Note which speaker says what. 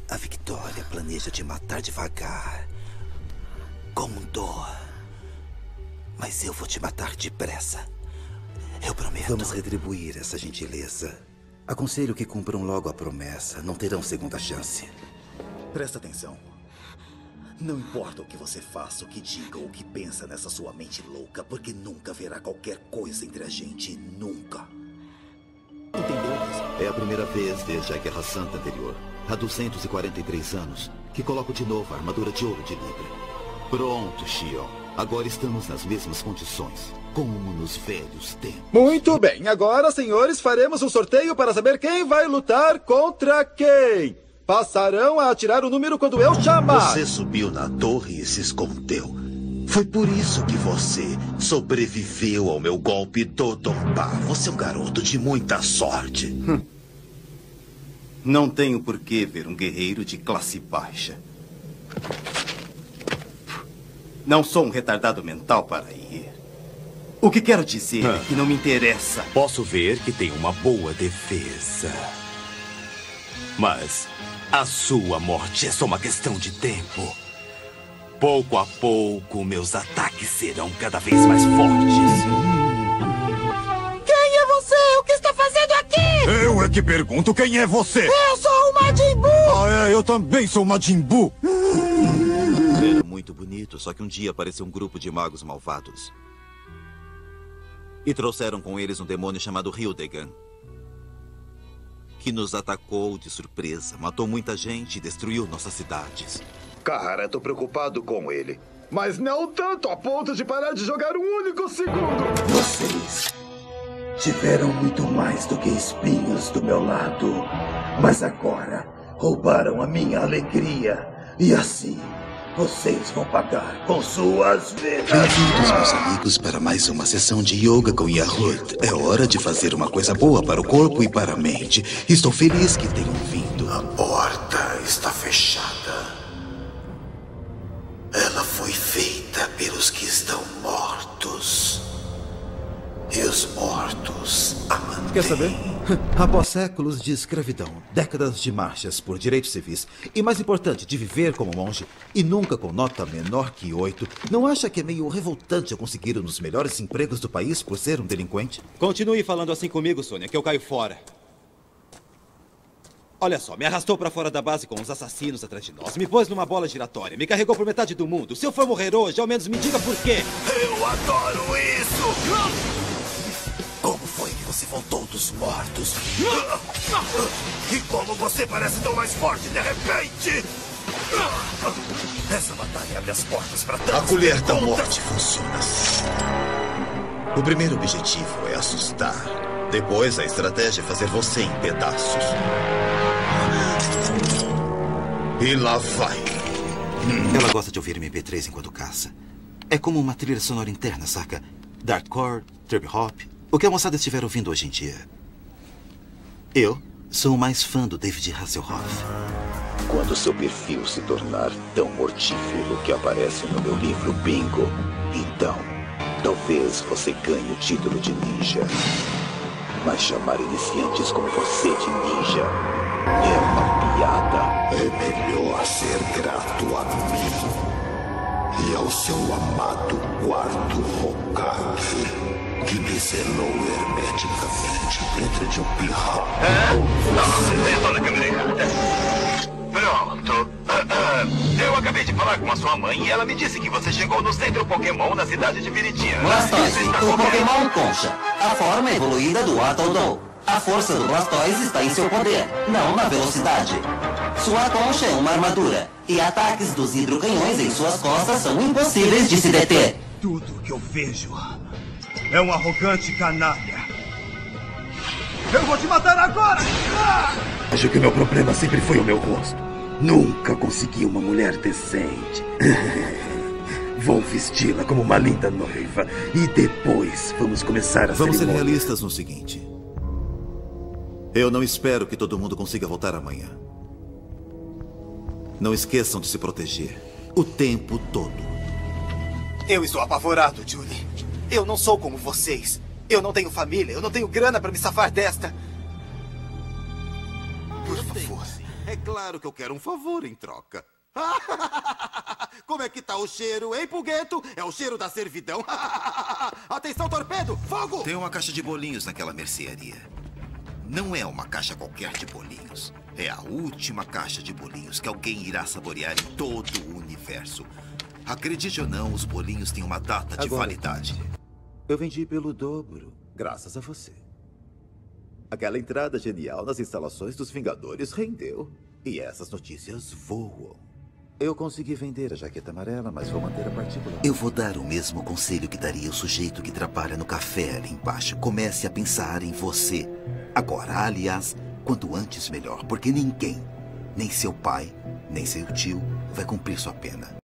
Speaker 1: A Victoria planeja te matar devagar, com dor. Mas eu vou te matar depressa. Eu prometo. Vamos retribuir essa gentileza. Aconselho que cumpram logo a promessa. Não terão segunda chance.
Speaker 2: Presta atenção. Não importa o que você faça, o que diga ou o que pensa nessa sua mente louca, porque nunca haverá qualquer coisa entre a gente. Nunca. Entendeu?
Speaker 1: É a primeira vez desde a Guerra Santa anterior, há 243 anos, que coloco de novo a armadura de ouro de Libra. Pronto, Xion. Agora estamos nas mesmas condições, como nos velhos tempos.
Speaker 3: Muito bem. Agora, senhores, faremos um sorteio para saber quem vai lutar contra quem. Passarão a atirar o número quando eu chamar.
Speaker 2: Você subiu na torre e se escondeu. Foi por isso que você sobreviveu ao meu golpe do Dompa. Você é um garoto de muita sorte.
Speaker 4: Não tenho por que ver um guerreiro de classe baixa. Não sou um retardado mental para ir. O que quero dizer é que não me interessa.
Speaker 5: Posso ver que tem uma boa defesa. Mas a sua morte é só uma questão de tempo. Pouco a pouco, meus ataques serão cada vez mais fortes.
Speaker 6: Quem é você? O que está fazendo aqui?
Speaker 5: Eu é que pergunto quem é você.
Speaker 6: Eu sou o Majin Buu!
Speaker 5: Ah, é, eu também sou Majin Buu.
Speaker 1: Era muito bonito, só que um dia apareceu um grupo de magos malvados. E trouxeram com eles um demônio chamado Hildegan, que nos atacou de surpresa, matou muita gente e destruiu nossas cidades.
Speaker 2: Cara, tô preocupado com ele. Mas não tanto a ponto de parar de jogar um único segundo.
Speaker 7: Vocês tiveram muito mais do que espinhos do meu lado. Mas agora roubaram a minha alegria. E assim, vocês vão pagar com suas vidas.
Speaker 2: Bem-vindos, meus amigos, para mais uma sessão de yoga com Yahut. É hora de fazer uma coisa boa para o corpo e para a mente. Estou feliz que tenham vindo. A porta está fechada. Ela foi feita pelos que estão mortos. E os mortos a mantêm.
Speaker 1: Quer saber? Após séculos de escravidão, décadas de marchas por direitos civis e, mais importante, de viver como monge e nunca com nota menor que 8, não acha que é meio revoltante eu conseguir um dos melhores empregos do país por ser um delinquente?
Speaker 4: Continue falando assim comigo, Sônia, que eu caio fora. Olha só, me arrastou pra fora da base com os assassinos atrás de nós, me pôs numa bola giratória, me carregou por metade do mundo. Se eu for morrer hoje, ao menos me diga por quê.
Speaker 2: Eu adoro isso! Como foi que você voltou dos mortos? E como você parece tão mais forte de repente? Essa batalha abre as portas para trás. A colher da morte funciona assim. O primeiro objetivo é assustar. Depois, a estratégia é fazer você em pedaços. E lá vai.
Speaker 1: Ela gosta de ouvir MP3 enquanto caça. É como uma trilha sonora interna, saca? Darkcore, trip hop, o que a moçada estiver ouvindo hoje em dia. Eu sou mais fã do David Hasselhoff.
Speaker 2: Quando seu perfil se tornar tão mortífero que aparece no meu livro Bingo, então, talvez você ganhe o título de ninja. Mas chamar iniciantes como você de ninja é uma piada. É melhor ser grato a mim e ao seu amado quarto Hokage, que me selou hermeticamente dentro de um pirral.
Speaker 8: Você sentou na câmera errada. Pronto. Eu acabei de falar com a sua mãe e ela me disse que você chegou no centro Pokémon na cidade de Viridiana.
Speaker 9: Blastoise, o Pokémon Concha, a forma evoluída do Atoll. A força do Blastoise está em seu poder, não na velocidade. Sua concha é uma armadura, e ataques dos hidrocanhões em suas costas são impossíveis de se deter.
Speaker 5: Tudo que eu vejo é um arrogante canalha. Eu vou te matar agora!
Speaker 7: Acho que o meu problema sempre foi o meu rosto. Nunca consegui uma mulher decente. Vou vesti-la como uma linda noiva. E depois vamos começar a
Speaker 1: Vamos ser
Speaker 7: cerimônia.
Speaker 1: realistas no seguinte. Eu não espero que todo mundo consiga voltar amanhã. Não esqueçam de se proteger o tempo todo.
Speaker 4: Eu estou apavorado, Julie. Eu não sou como vocês. Eu não tenho família, eu não tenho grana para me safar desta. Por favor,
Speaker 1: É claro que eu quero um favor em troca. Como é que tá o cheiro, hein, Pulgueto? É o cheiro da servidão. Atenção, torpedo! Fogo!
Speaker 2: Tem uma caixa de bolinhos naquela mercearia. Não é uma caixa qualquer de bolinhos. É a última caixa de bolinhos que alguém irá saborear em todo o universo. Acredite ou não, os bolinhos têm uma data de validade.
Speaker 3: Eu vendi pelo dobro, graças a você. Aquela entrada genial nas instalações dos Vingadores rendeu. E essas notícias voam. Eu consegui vender a jaqueta amarela, mas vou manter a particular.
Speaker 2: Eu vou dar o mesmo conselho que daria o sujeito que trabalha no café ali embaixo. Comece a pensar em você. Agora, aliás, quanto antes melhor, porque ninguém, nem seu pai, nem seu tio, vai cumprir sua pena.